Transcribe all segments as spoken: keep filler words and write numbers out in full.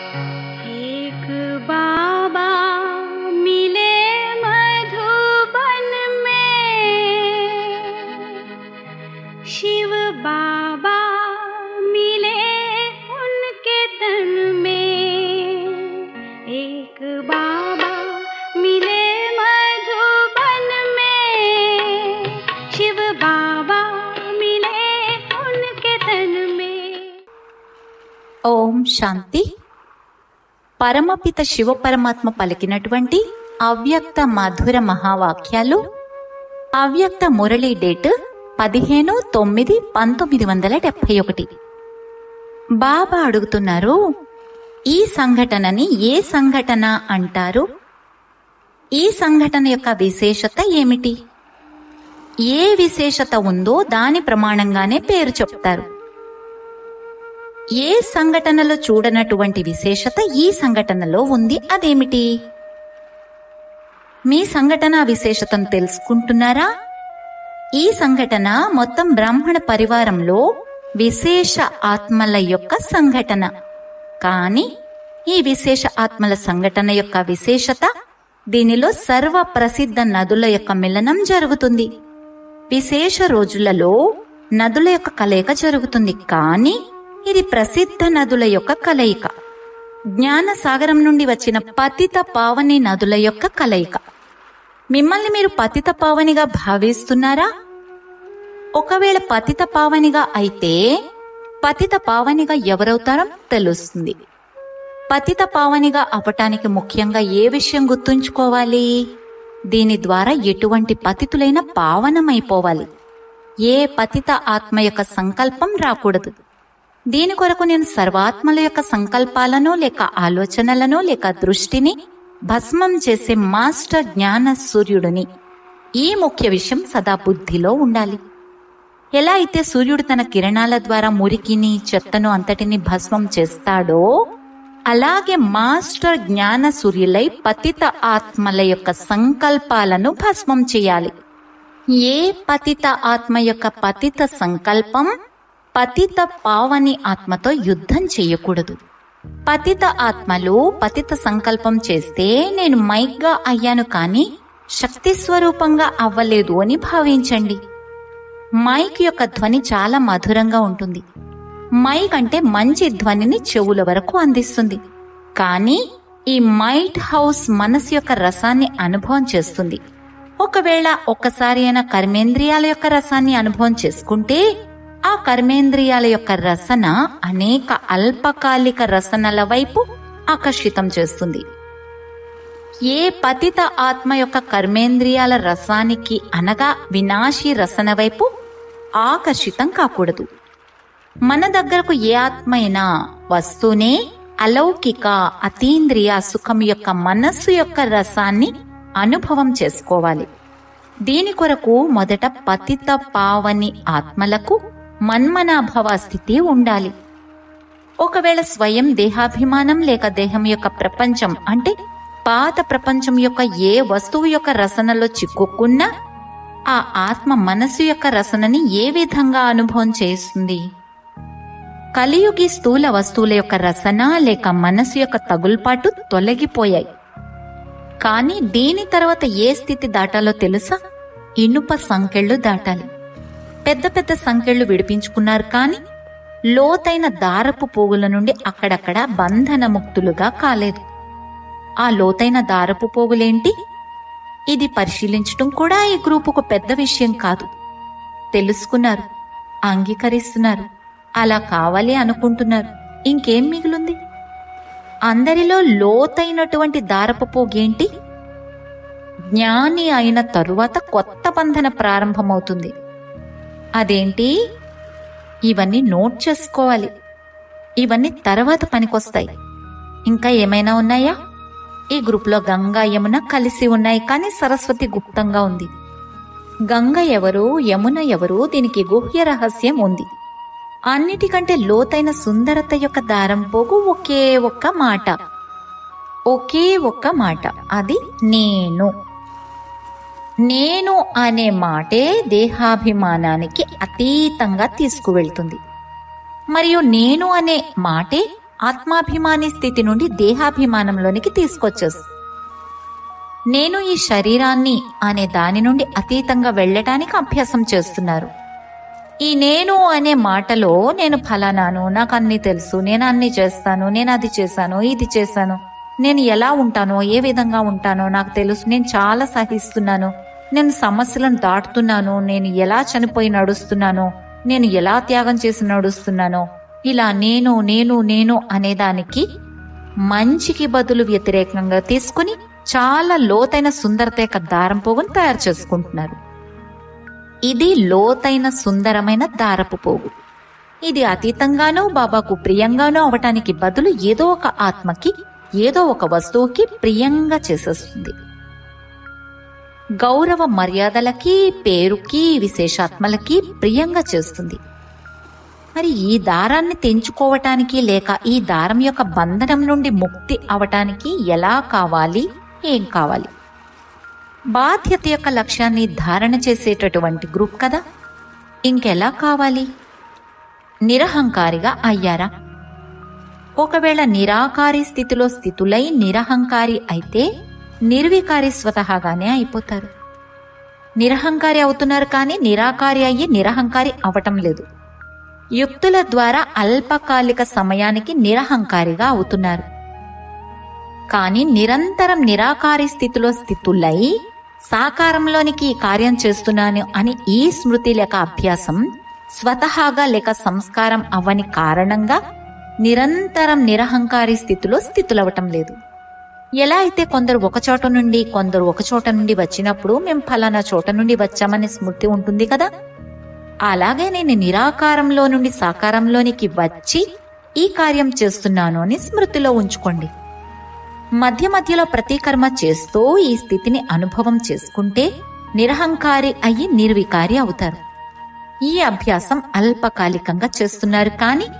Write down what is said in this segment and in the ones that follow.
एक बाबा मिले मधुबन में, शिव बाबा मिले उनके तन में। एक बाबा मिले मधुबन में, शिव बाबा मिले उनके तन में। ओम शांति। పరమపిత శివ పరమాత్మ పలికినటువంటి అవ్యక్త మధుర మహావాక్యాలు. అవ్యక్త మురళి డేట్ పదిహేను తొమ్మిది పంతొమ్మిది వందల డెబ్బై ఒకటి. బాబా అడుగుతున్నారు, ఈ సంఘటనని ఏ సంఘటన అంటారు? ఈ సంఘటన యొక్క విశేషత ఏమిటి? ఏ విశేషత ఉందో దాని ప్రమాణంగానే పేరు చెప్తారు. ఏ సంఘటనలో చూడనటువంటి విశేషత ఈ సంఘటనలో ఉంది, అదేమిటి? మీ సంఘటన విశేషతను తెలుసుకుంటున్నారా? ఈ సంఘటన మొత్తం బ్రాహ్మణ పరివారంలో విశేష ఆత్మల యొక్క సంఘటన. కాని ఈ విశేష ఆత్మల సంఘటన యొక్క విశేషత, దీనిలో సర్వ ప్రసిద్ధ నదుల యొక్క మిలనం జరుగుతుంది. విశేష రోజులలో నదుల యొక్క కలయిక జరుగుతుంది. కానీ ఇది ప్రసిద్ధ నదుల యొక్క కలయిక, జ్ఞాన సాగరం నుండి వచ్చిన పతిత పావని నదుల యొక్క కలయిక. మిమ్మల్ని మీరు పతిత పావనిగా భావిస్తున్నారా? ఒకవేళ పతిత పావనిగా అయితే పతిత పావనిగా ఎవరవుతారో తెలుస్తుంది. పతిత పావనిగా అవటానికి ముఖ్యంగా ఏ విషయం గుర్తుంచుకోవాలి? దీని ద్వారా ఎటువంటి పతితులైన పావనమైపోవాలి. ఏ పతిత ఆత్మ యొక్క సంకల్పం రాకూడదు. దీని కొరకు నేను సర్వాత్మల యొక్క సంకల్పాలను లేక ఆలోచనలను లేక దృష్టిని భస్మం చేసే మాస్టర్ జ్ఞాన సూర్యుడిని. ఈ ముఖ్య విషయం సదా బుద్ధిలో ఉండాలి. ఎలా అయితే సూర్యుడు తన కిరణాల ద్వారా మురికిని చెత్తను అంతటిని భస్మం చేస్తాడో, అలాగే మాస్టర్ జ్ఞాన సూర్యులై పతిత ఆత్మల యొక్క సంకల్పాలను భస్మం చేయాలి. ఏ పతిత ఆత్మ యొక్క పతిత సంకల్పం పతిత పావని ఆత్మతో యుద్ధం చేయకూడదు. పతిత ఆత్మలు పతిత సంకల్పం చేస్తే నేను మైక్గా అయ్యాను కానీ శక్తి స్వరూపంగా అవ్వలేదు అని భావించండి. మైక్ యొక్క ధ్వని చాలా మధురంగా ఉంటుంది. మైక్ అంటే మంచి ధ్వనిని చెవుల వరకు అందిస్తుంది. కానీ ఈ మైట్ హౌస్ మనసు యొక్క రసాన్ని అనుభవం చేస్తుంది. ఒకవేళ ఒక్కసారి అయినా కర్మేంద్రియాల యొక్క రసాన్ని అనుభవం చేసుకుంటే ఆ కర్మేంద్రియాల యొక్క రసన అనేక అల్పకాలిక రసనల వైపు ఆకర్షితం చేస్తుంది. ఏ పతిత ఆత్మ యొక్క కర్మేంద్రియాల రసానికి అనగా వినాశీ రసన వైపు ఆకర్షితం కాకూడదు. మన దగ్గరకు ఏ ఆత్మ అయినా వస్తూనే అలౌకిక అతీంద్రియ సుఖం యొక్క మనస్సు యొక్క రసాన్ని అనుభవం చేసుకోవాలి. దీని కొరకు మొదట పతిత పావని ఆత్మలకు మన్మనాభవ స్థితి ఉండాలి. ఒకవేళ స్వయం దేహాభిమానం లేక దేహం యొక్క ప్రపంచం అంటే పాత ప్రపంచం యొక్క ఏ వస్తువు యొక్క రసనలో చిక్కుకున్నా ఆ ఆత్మ మనసు యొక్క రసనని ఏ విధంగా అనుభవం చేస్తుంది? కలియుగి స్థూల వస్తువుల యొక్క రసన లేక మనసు యొక్క తగుల్పాటు తొలగిపోయాయి. కానీ దీని తర్వాత ఏ స్థితి దాటాలో తెలుసా? ఇనుప సంకెళ్ళు దాటాలి. పెద్ద పెద్ద సంకెళ్ళు విడిపించుకున్నారు కానీ లోతైన దారపు పోగుల నుండి అక్కడక్కడ బంధనముక్తులుగా కాలేదు. ఆ లోతైన దారపు పోగులేంటి? ఇది పరిశీలించటం కూడా ఈ గ్రూపుకు పెద్ద విషయం కాదు. తెలుసుకున్నారు, అంగీకరిస్తున్నారు, అలా కావాలి అనుకుంటున్నారు. ఇంకేం మిగులుంది? అందరిలో లోతైనటువంటి దారపు పోగేంటి? జ్ఞాని అయిన తరువాత కొత్త బంధన ప్రారంభమవుతుంది. అదేంటి? ఇవన్నీ నోట్ చేసుకోవాలి. ఇవన్నీ తర్వాత పనికొస్తాయి. ఇంకా ఏమైనా ఉన్నాయా? ఈ గ్రూప్లో గంగా యమున కలిసి ఉన్నాయి కానీ సరస్వతి గుప్తంగా ఉంది. గంగ ఎవరు, యమున ఎవరు, దీనికి గుహ్య రహస్యం ఉంది. అన్నిటికంటే లోతైన సుందరత యొక్క దారం పోగు ఒకే ఒక్క మాట, ఒకే ఒక్క మాట, అది నేను. నేను అనే మాటే దేహాభిమానానికి అతీతంగా తీసుకువెళ్తుంది. మరియు నేను అనే మాటే ఆత్మాభిమాని స్థితి నుండి దేహాభిమానంలోనికి తీసుకొచ్చేస్తుంది. నేను ఈ శరీరాన్ని అనే దాని నుండి అతీతంగా వెళ్ళటానికి అభ్యాసం చేస్తున్నారు. ఈ నేను అనే మాటలో నేను ఫలానాను, నాకు అన్ని తెలుసు, నేను అన్ని చేస్తాను, నేను అది చేశాను, ఇది చేశాను, నేను ఎలా ఉంటానో, ఏ విధంగా ఉంటానో నాకు తెలుసు, నేను చాలా సహిస్తున్నాను, నేను సమస్యలను దాటుతున్నాను, నేను ఎలా చనిపోయి నడుస్తున్నానో, నేను ఎలా త్యాగం చేసి నడుస్తున్నానో, ఇలా నేను నేను నేను అనేదానికి మంచికి బదులు వ్యతిరేకంగా తీసుకుని చాలా లోతైన సుందరత యొక్క దారం పోగును తయారు చేసుకుంటున్నారు. ఇది లోతైన సుందరమైన దారపు పోగు. ఇది అతీతంగానూ బాబాకు ప్రియంగానూ అవటానికి బదులు ఏదో ఒక ఆత్మకి, ఏదో ఒక వస్తువుకి ప్రియంగా చేసేస్తుంది. గౌరవ మర్యాదలకి, పేరుకి, విశేషాత్మలకి ప్రియంగా చేస్తుంది. మరి ఈ దారాన్ని తెంచుకోవటానికి లేక ఈ దారం యొక్క బంధనం నుండి ముక్తి అవటానికి ఎలా కావాలి, ఏం కావాలి? బాధ్యత యొక్క లక్ష్యాన్ని ధారణ చేసేటటువంటి గ్రూప్ కదా, ఇంకెలా కావాలి? నిరహంకారిగా అయ్యారా? ఒకవేళ నిరాకారి స్థితిలో స్థితులై నిరహంకారి అయితే నిర్వికారి స్వతహాగానే అయిపోతారు. నిరహంకారి అవుతున్నారు కానీ నిరాకారి అయ్యి నిరహంకారి అవటం లేదు. యుక్తుల ద్వారా అల్పకాలిక సమయానికి నిరహంకారిగా అవుతున్నారు. కానీ నిరంతరం నిరాకారి స్థితిలో స్థితులై సాకారంలోనికి ఈ కార్యం చేస్తున్నాను అని ఈ స్మృతి లేక అభ్యాసం స్వతహాగా లేక సంస్కారం అవ్వని కారణంగా నిరంతరం నిరహంకారి స్థితిలో స్థితులవటం లేదు. ఎలా అయితే కొందరు ఒక చోట నుండి కొందరు ఒక చోట నుండి వచ్చినప్పుడు మేము ఫలానా చోట నుండి వచ్చామనే స్మృతి ఉంటుంది కదా, అలాగే నేను నిరాకారంలో నుండి సాకారంలోనికి వచ్చి ఈ కార్యం చేస్తున్నాను అని స్మృతిలో ఉంచుకోండి. మధ్య మధ్యలో ప్రతీకర్మ చేస్తూ ఈ స్థితిని అనుభవం చేసుకుంటే నిరహంకారి అయ్యి నిర్వికారి అవుతారు. ఈ అభ్యాసం అల్పకాలికంగా చేస్తున్నారు కానీ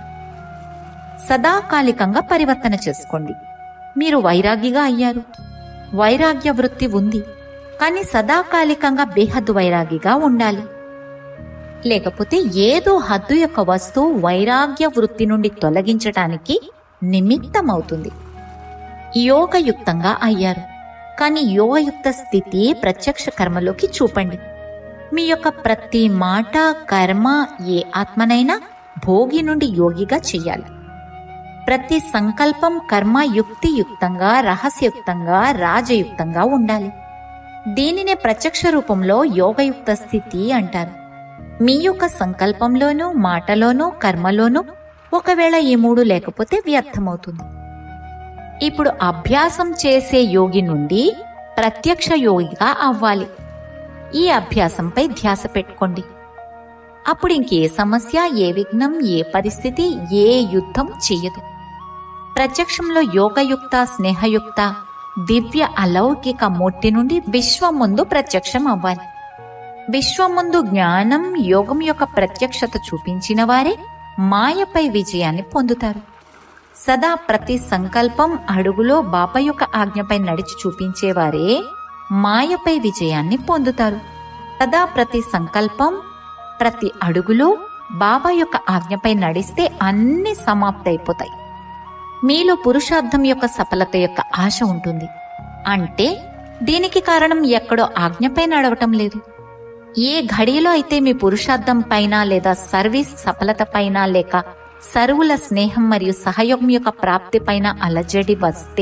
సదాకాలికంగా పరివర్తన చేసుకోండి. మీరు వైరాగిగా అయ్యారు, వైరాగ్య వృత్తి ఉంది, కానీ సదాకాలికంగా బేహద్దు వైరాగిగా ఉండాలి. లేకపోతే ఏదో హద్దు యొక్క వస్తువు వైరాగ్య వృత్తి నుండి తొలగించటానికి నిమిత్తమవుతుంది. యోగయుక్తంగా అయ్యారు, కానీ యోగయుక్త స్థితి ప్రత్యక్ష కర్మలోకి చూపండి. మీ యొక్క ప్రతి మాట కర్మ ఏ ఆత్మనైనా భోగి నుండి యోగిగా చెయ్యాలి. ప్రతి సంకల్పం కర్మ యుక్తియుక్తంగా, రహస్యయుక్తంగా, రాజయుక్తంగా ఉండాలి. దీనినే ప్రత్యక్ష రూపంలో యోగయుక్త స్థితి అంటారు. మీ యొక్క సంకల్పంలోనూ, మాటలోనూ, కర్మలోనూ ఒకవేళ ఈ మూడు లేకపోతే వ్యర్థమవుతుంది. ఇప్పుడు అభ్యాసం చేసే యోగి నుండి ప్రత్యక్ష యోగిగా అవ్వాలి. ఈ అభ్యాసంపై ధ్యాస పెట్టుకోండి. అప్పుడు ఇంకే సమస్య, ఏ విఘ్నం, ఏ పరిస్థితి, ఏ యుద్ధం చెయ్యదు. ప్రత్యక్షంలో యోగయుక్త, స్నేహయుక్త, దివ్య అలౌకిక మూర్తి నుండి విశ్వం ముందు ప్రత్యక్షం అవ్వాలి. విశ్వం ముందు జ్ఞానం, యోగం యొక్క ప్రత్యక్షత చూపించిన వారే మాయపై విజయాన్ని పొందుతారు. సదా ప్రతి సంకల్పం అడుగులో బాబా యొక్క ఆజ్ఞపై నడిచి చూపించేవారే మాయపై విజయాన్ని పొందుతారు. సదా ప్రతి సంకల్పం, ప్రతి అడుగులో బాబా యొక్క ఆజ్ఞపై నడిస్తే అన్ని సమాప్తైపోతాయి. మీలో పురుషార్థం యొక్క సఫలత యొక్క ఆశ ఉంటుంది. అంటే దీనికి కారణం ఎక్కడో ఆజ్ఞపై నడవటం లేదు. ఏ ఘడియలో అయితే మీ పురుషార్థం పైన లేదా సర్వీస్ సఫలత పైన లేక సర్వుల స్నేహం మరియు సహయోగం యొక్క ప్రాప్తి పైన అలజడి వస్తే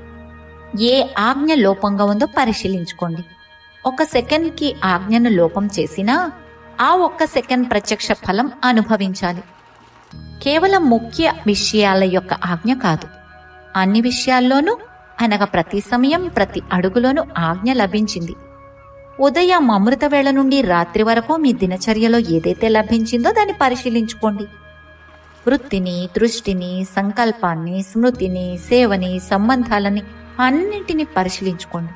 ఏ ఆజ్ఞ లోపంగా ఉందో పరిశీలించుకోండి. ఒక సెకండ్ కి ఆజ్ఞను లోపం చేసినా ఆ ఒక్క సెకండ్ ప్రత్యక్ష ఫలం అనుభవించాలి. కేవలం ముఖ్య విషయాల యొక్క ఆజ్ఞ కాదు, అన్ని విషయాల్లోనూ అనగా ప్రతి సమయం ప్రతి అడుగులోనూ ఆజ్ఞ లభించింది. ఉదయం అమృత వేళ నుండి రాత్రి వరకు మీ దినచర్యలో ఏదైతే లభించిందో దాన్ని పరిశీలించుకోండి. వృత్తిని, దృష్టిని, సంకల్పాన్ని, స్మృతిని, సేవని, సంబంధాలని అన్నింటినీ పరిశీలించుకోండి.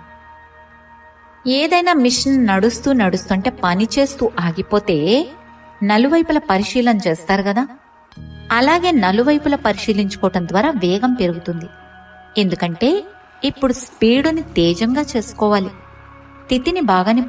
ఏదైనా మిషన్ నడుస్తూ నడుస్తుంటే పని చేస్తూ ఆగిపోతే నలువైపుల పరిశీలన చేస్తారు కదా, అలాగే నలువైపుల పరిశీలించుకోవటం ద్వారా వేగం పెరుగుతుంది. ఎందుకంటే ఇప్పుడు స్పీడుని తేజంగా చేసుకోవాలి. స్థితిని బాగానే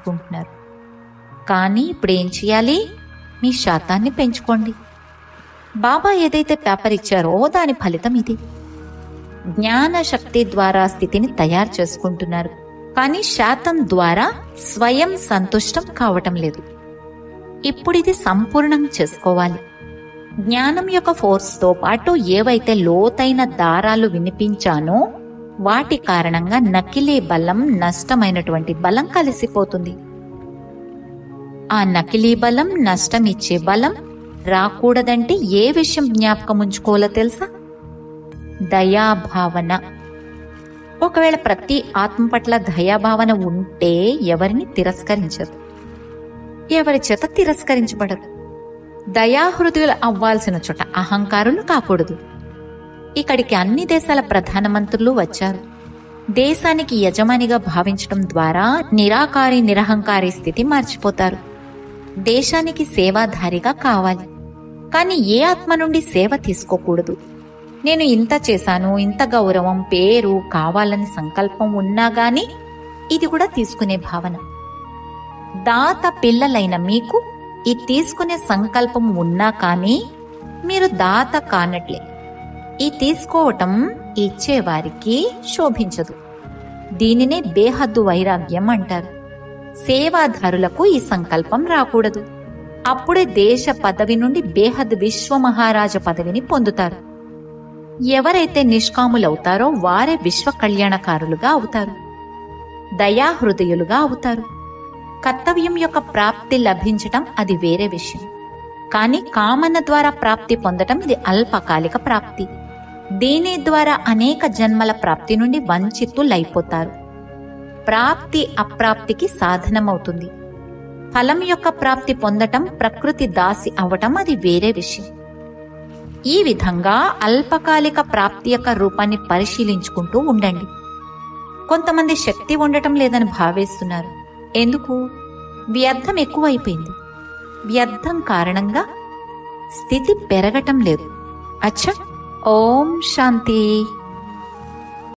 పరిశీలించుకుంటున్నారు. కానీ ఇప్పుడు ఏం చేయాలి? మీ శాతాన్ని పెంచుకోండి. బాబా ఏదైతే పేపర్ ఇచ్చారో దాని ఫలితం ఇది. జ్ఞాన శక్తి ద్వారా స్థితిని తయారు చేసుకుంటున్నారు, కానీ శాతం ద్వారా స్వయం సంతుష్టం కావటం లేదు. ఇప్పుడిది సంపూర్ణం చేసుకోవాలి. జ్ఞానం యొక్క ఫోర్స్తో పాటు ఏవైతే లోతైన దారాలు వినిపించానో వాటి కారణంగా నకిలీ బలం, నష్టమైనటువంటి బలం కలిసిపోతుంది. ఆ నకిలీ బలం, నష్టమిచ్చే బలం రాకూడదంటే ఏ విషయం జ్ఞాపకం ఉంచుకోవాలో తెలుసా? దయాభావన. ఒకవేళ ప్రతి ఆత్మ పట్ల దయాభావన ఉంటే ఎవరిని తిరస్కరించదు, ఎవరి చేత తిరస్కరించబడదు. దయాహృదయులు అవ్వాల్సిన చోట అహంకారులు కాకూడదు. ఇక్కడికి అన్ని దేశాల ప్రధానమంత్రులు వచ్చారు. దేశానికి యజమానిగా భావించడం ద్వారా నిరాకారి నిరహంకారి స్థితి మర్చిపోతారు. దేశానికి సేవాధారిగా కావాలి, కానీ ఏ ఆత్మ నుండి సేవ తీసుకోకూడదు. నేను ఇంత చేశాను, ఇంత గౌరవం, పేరు కావాలని సంకల్పం ఉన్నా గాని ఇది కూడా తీసుకునే భావన. దాత పిల్లలైన మీకు ఈ తీసుకునే సంకల్పం ఉన్నా కానీ మీరు దాత కానట్లే. ఈ తీసుకోవటం ఇచ్చేవారికి శోభించదు. దీనినే బేహద్దు వైరాగ్యం అంటారు. సేవాదారులకు ఈ సంకల్పం రాకూడదు. అప్పుడే దేశ పదవి నుండి బేహద్ విశ్వమహారాజ పదవిని పొందుతారు. ఎవరైతే నిష్కాములవుతారో వారే విశ్వ కళ్యాణకారులుగా అవుతారు, దయాహృదయులుగా అవుతారు. కర్తవ్యం యొక్క ప్రాప్తి లభించటం అది వేరే విషయం, కానీ కామన ద్వారా ప్రాప్తి పొందటం ఇది అల్పకాలిక ప్రాప్తి. దీని ద్వారా అనేక జన్మల ప్రాప్తి నుండి వంచితులైపోతారు. ప్రాప్తి అప్రాప్తికి సాధనమవుతుంది. ఫలం యొక్క ప్రాప్తి పొందటం, ప్రకృతి దాసి అవటం అది వేరే విషయం. ఈ విధంగా అల్పకాలిక ప్రాప్తి యొక్క రూపాన్ని పరిశీలించుకుంటూ ఉండండి. కొంతమంది శక్తి ఉండటం లేదని భావిస్తున్నారు. ఎందుకు? వ్యర్థం ఎక్కువైపోయింది. వ్యర్థం కారణంగా స్థితి పెరగటం లేదు. అచ్చా, ఓం శాంతి.